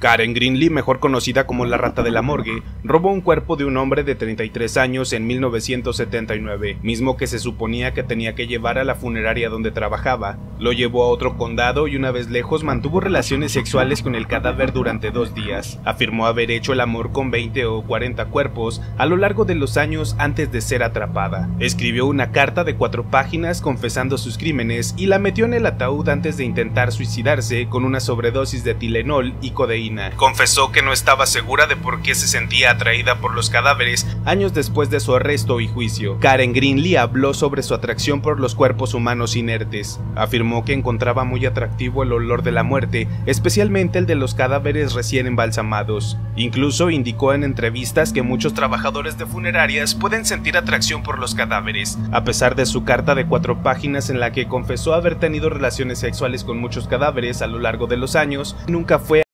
Karen Greenlee, mejor conocida como la Rata de la Morgue, robó un cuerpo de un hombre de 33 años en 1979, mismo que se suponía que tenía que llevar a la funeraria donde trabajaba. Lo llevó a otro condado y una vez lejos mantuvo relaciones sexuales con el cadáver durante 2 días. Afirmó haber hecho el amor con 20 o 40 cuerpos a lo largo de los años antes de ser atrapada. Escribió una carta de 4 páginas confesando sus crímenes y la metió en el ataúd antes de intentar suicidarse con una sobredosis de Tylenol y codeína. Confesó que no estaba segura de por qué se sentía atraída por los cadáveres años después de su arresto y juicio. Karen Greenlee habló sobre su atracción por los cuerpos humanos inertes. Afirmó que encontraba muy atractivo el olor de la muerte, especialmente el de los cadáveres recién embalsamados. Incluso indicó en entrevistas que muchos trabajadores de funerarias pueden sentir atracción por los cadáveres. A pesar de su carta de 4 páginas en la que confesó haber tenido relaciones sexuales con muchos cadáveres a lo largo de los años, nunca fue